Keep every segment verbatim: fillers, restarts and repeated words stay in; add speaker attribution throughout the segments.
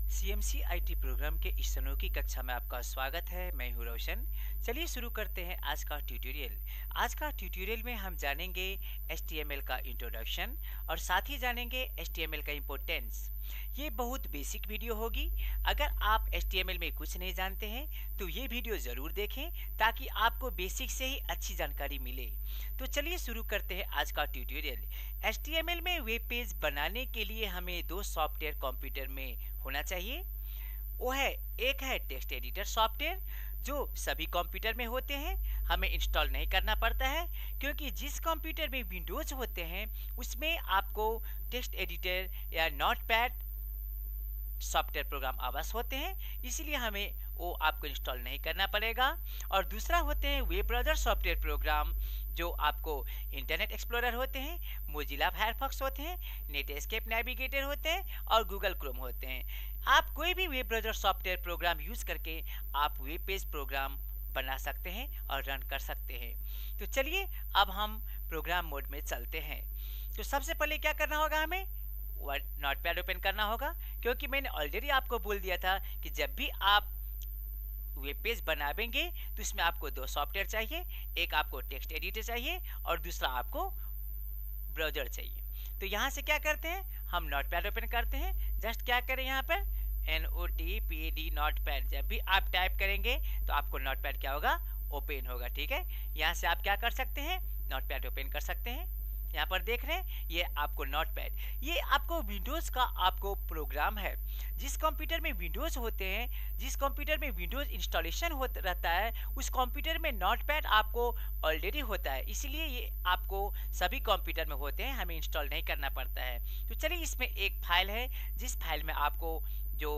Speaker 1: CMC IT program के इस अनोखी कक्षा में आपका स्वागत है। मैं हूं रोशन। चलिए शुरू करते हैं आज का ट्यूटोरियल। आज का ट्यूटोरियल में हम जानेंगे एचटीएमएल का इंट्रोडक्शन और साथ ही जानेंगे एचटीएमएल का इम्पोर्टेंस। ये बहुत बेसिक वीडियो होगी। अगर आप एचटीएमएल में कुछ नहीं जानते हैं तो ये वीडियो ज़रूर देखें ताकि आपको बेसिक से ही अच्छी जानकारी मिले। तो चलिए शुरू करते हैं आज का ट्यूटोरियल। एचटीएमएल में वेब पेज बनाने के लिए हमें दो सॉफ्टवेयर कंप्यूटर में होना चाहिए। वो है, एक है टेक्स्ट एडिटर सॉफ्टवेयर जो सभी कंप्यूटर में होते हैं, हमें इंस्टॉल नहीं करना पड़ता है क्योंकि जिस कंप्यूटर में विंडोज होते हैं उसमें आपको टेक्स्ट एडिटर या नोटपैड सॉफ्टवेयर प्रोग्राम अवश्य होते हैं, इसलिए हमें वो आपको इंस्टॉल नहीं करना पड़ेगा। और दूसरा होते हैं वेब ब्राउज़र सॉफ्टवेयर प्रोग्राम जो आपको इंटरनेट एक्सप्लोरर होते हैं, मोजिला फायरफॉक्स होते हैं, नेटस्केप नेविगेटर होते हैं और गूगल क्रोम होते हैं। आप कोई भी web browser software program use करके आप वेब पेज प्रोग्राम बना सकते हैं और रन कर सकते हैं। तो चलिए अब हम प्रोग्राम मोड में चलते हैं। तो सबसे पहले क्या करना होगा, हमें नोटपैड ओपन करना होगा क्योंकि मैंने ऑलरेडी आपको बोल दिया था कि जब भी आप वेब पेज बनाएंगे तो इसमें आपको दो सॉफ्टवेयर चाहिए, एक आपको टेक्स्ट एडिटर चाहिए और दूसरा आपको ब्राउज़र चाहिए। तो यहाँ से क्या करते हैं, हम नोटपैड ओपन करते हैं। जस्ट क्या करें, यहाँ पर N O T P D notepad, जब भी आप टाइप करेंगे तो आपको नोटपैड क्या होगा, ओपन होगा। ठीक है, यहाँ से आप क्या कर सकते हैं, नोटपैड ओपन कर सकते हैं। यहाँ पर देख रहे हैं ये आपको नोटपैड, ये आपको विंडोज़ का आपको प्रोग्राम है। जिस कंप्यूटर में विंडोज़ होते हैं, जिस कंप्यूटर में विंडोज़ इंस्टॉलेशन हो रहता है, उस कंप्यूटर में नोटपैड आपको ऑलरेडी होता है, इसलिए ये आपको सभी कंप्यूटर में होते हैं, हमें इंस्टॉल नहीं करना पड़ता है। तो चलिए इसमें एक फाइल है जिस फाइल में आपको जो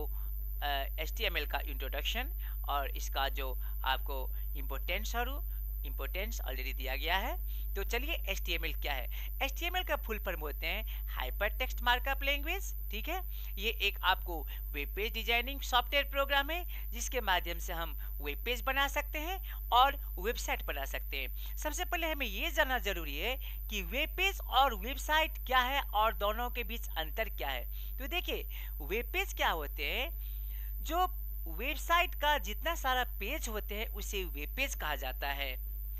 Speaker 1: एच टी एम एल का इंट्रोडक्शन और इसका जो आपको इम्पोर्टेंस और इम्पोर्टेंस ऑलरेडी दिया गया है। तो चलिए एच टी एम एल क्या है। एच टी एम एल का फुल फॉर्म होते हैं हाइपर टेक्स्ट मार्कअप लैंग्वेज। ठीक है, ये एक आपको web page designing software program है जिसके माध्यम से हम वेब पेज बना सकते हैं और वेबसाइट बना सकते हैं। सबसे पहले हमें ये जानना जरूरी है कि वेब पेज और वेबसाइट क्या है और दोनों के बीच अंतर क्या है। तो देखिए, वेब पेज क्या होते हैं, जो वेबसाइट का जितना सारा पेज होते हैं उसे वेब पेज कहा जाता है।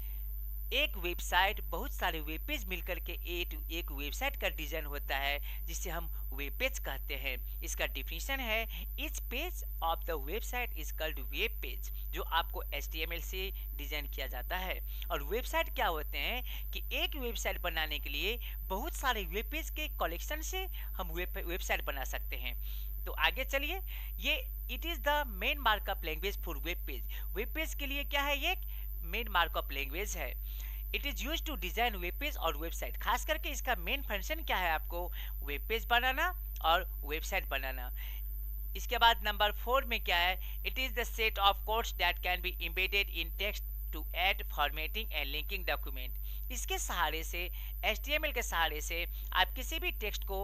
Speaker 1: एक वेबसाइट बहुत सारे वेब पेज मिलकर के एक एक वेबसाइट का डिजाइन होता है जिसे हम वेब पेज कहते हैं। इसका डिफिनीशन है, each page of the website is called web page, जो आपको एच टी एम एल से डिजाइन किया जाता है। और वेबसाइट क्या होते हैं कि एक वेबसाइट बनाने के लिए बहुत सारे वेब पेज के कलेक्शन से हम वेब वेबसाइट बना सकते हैं। तो आगे चलिए, ये it is the main markup language for web page. Web page के लिए क्या है, ये मेन मार्कअप लैंग्वेज है। It is use to design web page और वेबसाइट। खास करके इसका मेन फंक्शन क्या है, आपको वेब पेज बनाना और वेबसाइट बनाना। इसके बाद नंबर फोर में क्या है, it is the set of codes that can be embedded in text to add formatting and linking document. इसके सहारे से, एच टी एम एल के सहारे से आप किसी भी टेक्स्ट को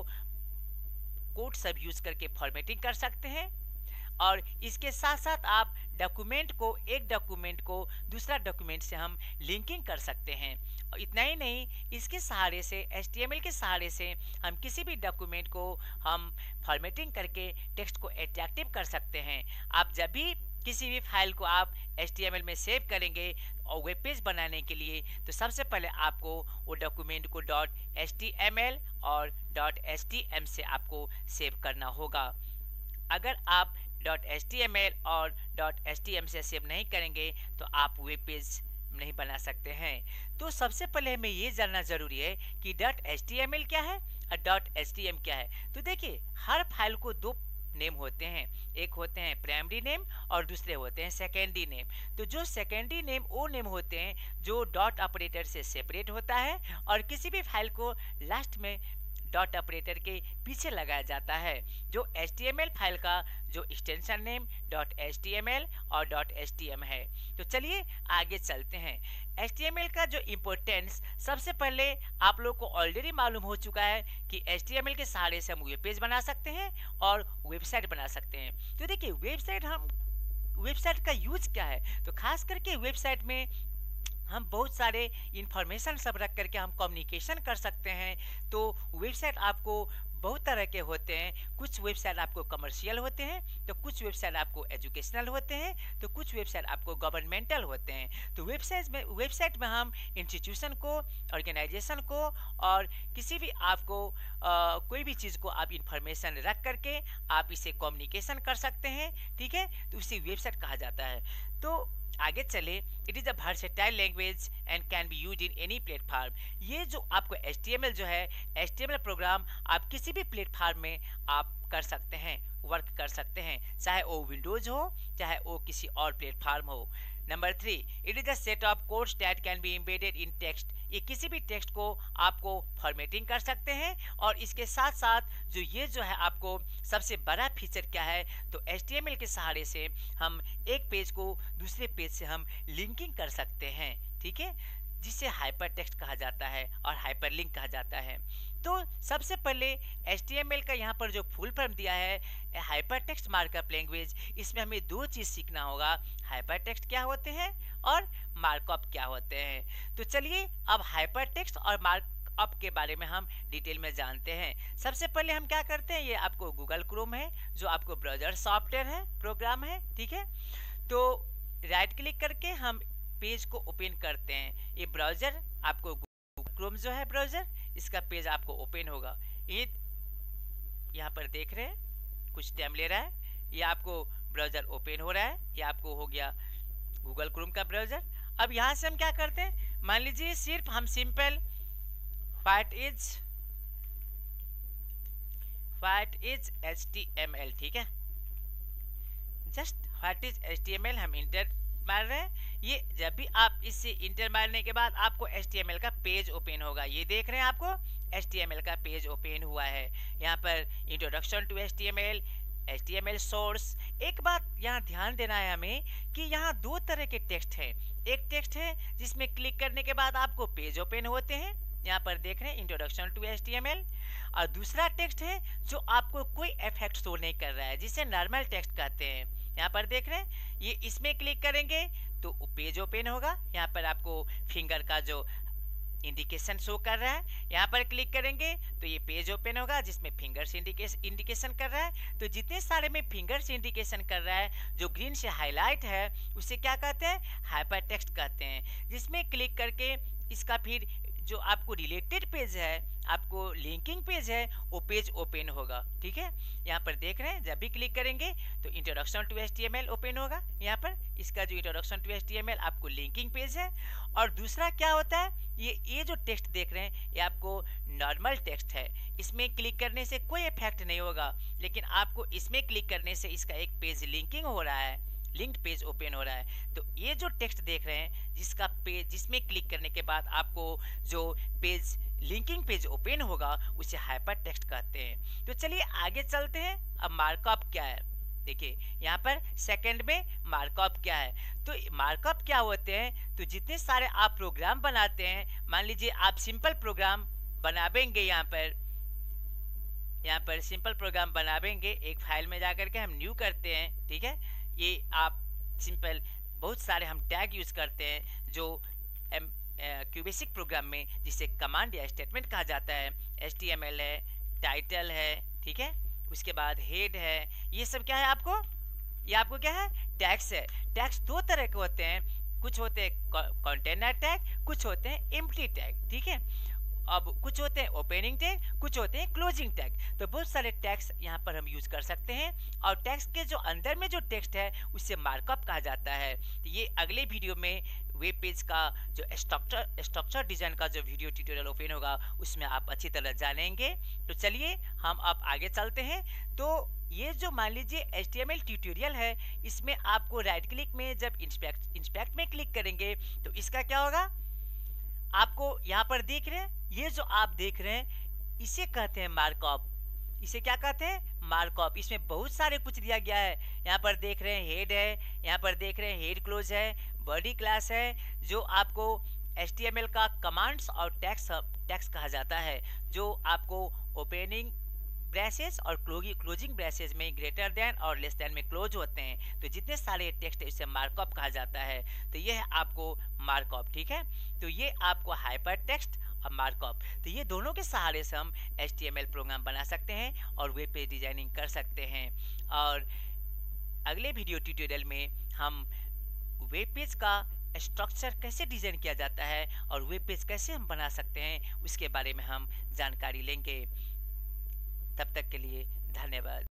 Speaker 1: कोड सब यूज करके फॉर्मेटिंग कर सकते हैं और इसके साथ साथ आप डॉक्यूमेंट को, एक डॉक्यूमेंट को दूसरा डॉक्यूमेंट से हम लिंकिंग कर सकते हैं। और इतना ही नहीं, इसके सहारे से, एच टी एम एल के सहारे से हम किसी भी डॉक्यूमेंट को हम फॉर्मेटिंग करके टेक्स्ट को अट्रैक्टिव कर सकते हैं। आप जब भी किसी भी फाइल को आप एच टी एम एल में सेव करेंगे और वेब पेज बनाने के लिए, तो सबसे पहले आपको वो डॉक्यूमेंट को dot H T M L और डॉट एच टी एम से आपको सेव करना होगा। अगर आप dot H T M L और डॉट एच टी एम से सेव नहीं करेंगे तो आप वेब पेज नहीं बना सकते हैं। तो सबसे पहले हमें ये जानना जरूरी है कि dot H T M L क्या है और डॉट एच टी एम क्या है। तो देखिए, हर फाइल को दो नेम होते हैं, एक होते हैं प्राइमरी नेम और दूसरे होते हैं सेकेंडरी नेम। तो जो सेकेंडरी नेम वो नेम होते हैं जो डॉट ऑपरेटर से सेपरेट होता है और किसी भी फाइल को लास्ट में डॉट ऑपरेटर के पीछे लगाया जाता है। जो H T M L file का जो extension name dot H T M L और डॉट एच टी एम है। तो चलिए आगे चलते हैं। एच टी एम एल का जो इम्पोर्टेंस, सबसे पहले आप लोग को ऑलरेडी मालूम हो चुका है कि एच टी एम एल के सहारे से हम वेब पेज बना सकते हैं और वेबसाइट बना सकते हैं। तो देखिए, वेबसाइट हम वेबसाइट का यूज क्या है, तो खास करके वेबसाइट में हम बहुत सारे इंफॉर्मेशन सब रख करके हम कम्युनिकेशन कर सकते हैं। तो वेबसाइट आपको बहुत तरह के होते हैं। कुछ वेबसाइट आपको कमर्शियल होते हैं, तो कुछ वेबसाइट आपको एजुकेशनल होते हैं, तो कुछ वेबसाइट आपको गवर्नमेंटल होते हैं। तो वेबसाइट में वेबसाइट में हम इंस्टीट्यूशन को, ऑर्गेनाइजेशन को और किसी भी आपको आ, कोई भी चीज़ को आप इंफॉर्मेशन रख करके आप इसे कम्युनिकेशन कर सकते हैं, ठीक है। तो उसे वेबसाइट कहा जाता है। तो आगे चले, it is a versatile language and can be use in any platform. ये जो आपको एच टी एम एल जो है, H T M L program आप किसी भी प्लेटफॉर्म में आप कर सकते हैं, वर्क कर सकते हैं, चाहे वो विंडोज हो चाहे वो किसी और प्लेटफॉर्म हो। Number three, it is a set of codes that can be embedded in text. ये किसी भी टेक्स्ट को आपको फॉर्मेटिंग कर सकते हैं। और इसके साथ साथ जो ये जो है आपको सबसे बड़ा फीचर क्या है, तो एच टी एम एल के सहारे से हम एक पेज को दूसरे पेज से हम लिंकिंग कर सकते हैं, ठीक है, जिसे हाइपर टेक्स्ट कहा जाता है और हाइपर लिंक कहा जाता है। तो सबसे पहले एच टी एम एल का यहाँ पर जो फुल फॉर्म दिया है हाइपर टेक्स्ट मार्कअप लैंग्वेज, इसमें हमें दो चीज़ सीखना होगा, हाइपर टेक्स्ट क्या होते हैं और मार्कअप क्या होते हैं। तो चलिए अब हाइपर टेक्स्ट और मार्कअप के बारे में हम डिटेल में जानते हैं। सबसे पहले हम क्या करते हैं, ये आपको गूगल क्रोम है जो आपको ब्राउजर सॉफ्टवेयर है, प्रोग्राम है, ठीक है। तो राइट क्लिक करके हम पेज को ओपन करते हैं। ये ब्राउजर आपको गूगल क्रोम जो है ब्राउजर, इसका पेज आपको ओपन होगा। ये यहाँ पर देख रहे हैं कुछ टाइम ले रहा है, ये आपको ब्राउजर ओपन हो रहा है, ये आपको हो गया गूगल क्रोम का ब्राउजर। अब यहाँ से हम क्या करते हैं, मान लीजिए सिर्फ हम simple what is what is H T M L, ठीक है, just what is H T M L हम इंटर मार रहे हैं। ये जब भी आप इससे इंटर मारने के बाद आपको एच टी एम एल का पेज ओपन होगा। ये देख रहे हैं आपको एच टी एम एल का पेज ओपन हुआ है। यहाँ पर introduction to H T M L, H T M L source. एक बात यहाँ ध्यान देना है हमें कि यहाँ दो तरह के टेक्स्ट हैं। एक टेक्स्ट है जिसमें क्लिक करने के बाद आपको पेज ओपन होते हैं, यहाँ पर देख रहे हैं introduction to H T M L. और दूसरा टेक्स्ट है जो आपको कोई इफेक्ट शो नहीं कर रहा है, जिसे नॉर्मल टेक्स्ट कहते हैं। यहाँ पर देख रहे हैं, ये इसमें क्लिक करेंगे तो पेज ओपन होगा। यहाँ पर आपको फिंगर का जो इंडिकेशन शो कर रहा है, यहाँ पर क्लिक करेंगे तो ये पेज ओपन होगा जिसमें फिंगर्स इंडिकेशन कर रहा है। तो जितने सारे में फिंगर्स इंडिकेशन कर रहा है, जो ग्रीन से हाईलाइट है, उसे क्या कहते हैं, हाइपर टेक्स्ट कहते हैं। जिसमें क्लिक करके इसका फिर जो आपको रिलेटेड पेज है, आपको लिंकिंग पेज है, वो पेज ओपन होगा, ठीक है। यहाँ पर देख रहे हैं जब भी क्लिक करेंगे तो introduction to H T M L open होगा। यहाँ पर इसका जो introduction to H T M L आपको लिंकिंग पेज है। और दूसरा क्या होता है, ये ये जो टेक्स्ट देख रहे हैं ये आपको नॉर्मल टेक्स्ट है, इसमें क्लिक करने से कोई इफेक्ट नहीं होगा, लेकिन आपको इसमें क्लिक करने से इसका एक पेज लिंकिंग हो रहा है, लिंक्ड पेज ओपन हो रहा है। तो ये जो टेक्स्ट देख रहे हैं जिसका पेज, जिसमें क्लिक करने के बाद आपको जो पेज लिंकिंग पेज ओपन होगा, उसे हाइपर टेक्स्ट कहते हैं। तो चलिए आगे चलते हैं। अब मार्कअप क्या है, देखिए यहाँ पर सेकंड में मार्कअप क्या है। तो मार्कअप क्या होते हैं, तो जितने सारे आप प्रोग्राम बनाते हैं, मान लीजिए आप सिंपल प्रोग्राम बनावेंगे, यहाँ पर यहाँ पर सिंपल प्रोग्राम बनावेंगे, एक फाइल में जाकर के हम न्यू करते हैं, ठीक है। ये आप सिंपल बहुत सारे हम टैग यूज करते हैं जो क्यूबेसिक प्रोग्राम में, जिसे कमांड या स्टेटमेंट कहा जाता है। एच टी एम एल है, टाइटल है, ठीक है, उसके बाद हेड है। ये सब क्या है आपको, ये आपको क्या है, टैग्स है। टैग्स दो तरह के होते हैं, कुछ होते हैं कंटेनर टैग, कुछ होते हैं एम्प्टी टैग, ठीक है। अब कुछ होते हैं ओपनिंग टैग, कुछ होते हैं क्लोजिंग टैग। तो बहुत सारे टैग्स यहाँ पर हम यूज कर सकते हैं। और टैग्स के जो अंदर में जो टेक्स्ट है उससे मार्कअप कहा जाता है। तो ये अगले वीडियो में वेब पेज का जो स्ट्रक्चर स्ट्रक्चर डिजाइन का जो वीडियो ट्यूटोरियल ओपन होगा, उसमें आप अच्छी तरह जानेंगे। तो चलिए हम अब आगे चलते हैं। तो ये जो मान लीजिए H T M L tutorial है, इसमें आपको राइट क्लिक में जब इंस्पेक्ट इंस्पेक्ट में क्लिक करेंगे तो इसका क्या होगा, आपको यहाँ पर देख रहे हैं, ये जो आप देख रहे हैं इसे कहते हैं मार्कअप। इसे क्या कहते हैं, मार्कअप। इसमें बहुत सारे कुछ दिया गया है। यहाँ पर देख रहे हैं हेड है, यहाँ पर देख रहे हैं हेड क्लोज है, बॉडी क्लास है, जो आपको एच टी एम एल का कमांड्स और टैग्स टैग्स कहा जाता है, जो आपको ओपनिंग ब्रेसेस और क्लोजिंग ब्रेसेस में ग्रेटर देन और लेस देन में क्लोज होते हैं। तो जितने सारे टेक्स्ट है इसे मार्कअप कहा जाता है। तो ये है आपको मार्कअप, ठीक है। तो ये आपको हाइपर टेक्स्ट और मार्कअप। तो ये दोनों के सहारे से हम H T M L program बना सकते हैं और वेब पेज डिजाइनिंग कर सकते हैं। और अगले वीडियो ट्यूटोरियल में हम वेब पेज का स्ट्रक्चर कैसे डिजाइन किया जाता है और वेब पेज कैसे हम बना सकते हैं उसके बारे में हम जानकारी लेंगे। तब तक के लिए धन्यवाद।